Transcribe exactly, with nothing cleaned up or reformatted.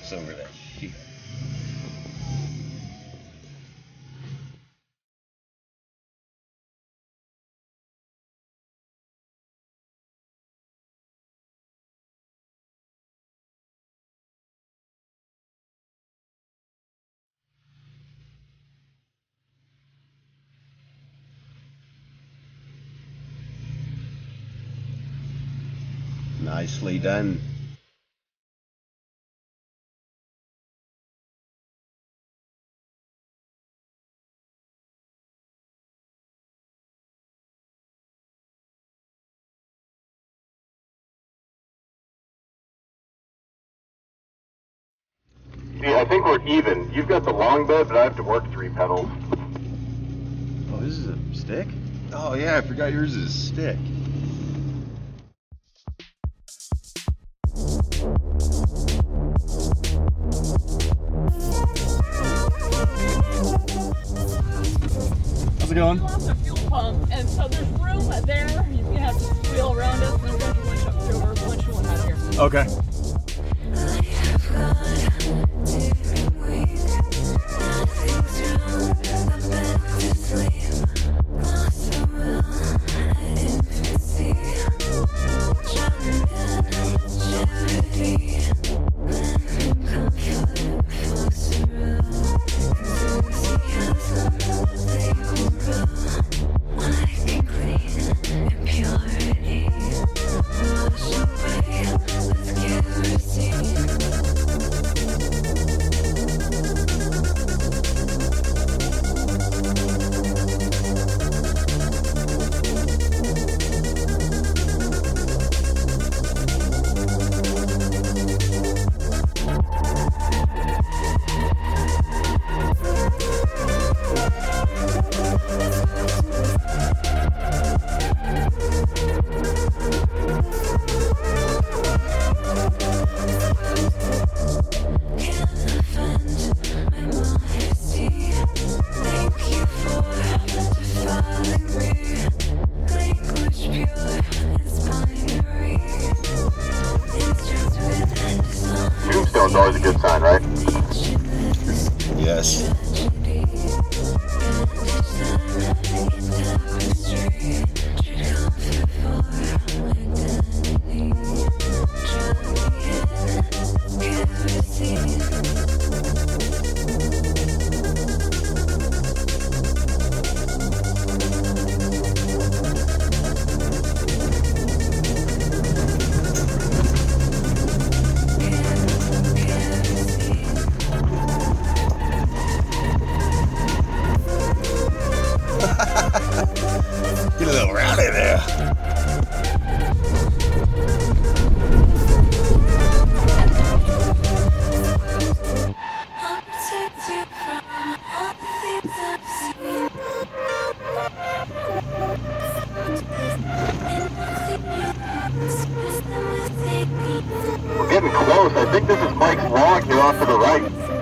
trips over that shit. Nicely done. See, I think we're even. You've got the long bed, but I have to work three pedals. Oh, this is a stick? Oh yeah, I forgot yours is a stick. How's it going? Lots of fuel pump, and so there's room there. You can have to wheel around us, and then we're going to winch up over, winch one out of here. Okay. Tombstone's always a good sign, right? Yes. Get a little rowdy there. We're getting close. I think this is Mike's log here off to the right.